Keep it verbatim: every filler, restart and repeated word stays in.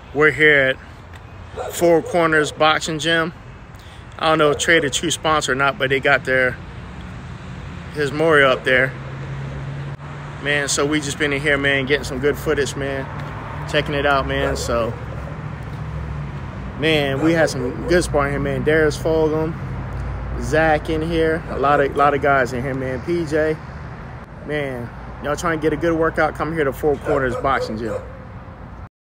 We're here at Four Corners Boxing Gym. I don't know if Trade a true sponsor or not, but they got their his Mori up there. Man, so we just been in here, man, getting some good footage, man. Checking it out, man. So, man, we had some good sparring here, man. Darius Fulgham, Zach in here. A lot of, lot of guys in here, man. P J. Man, y'all trying to get a good workout, come here to Four Corners Boxing Gym.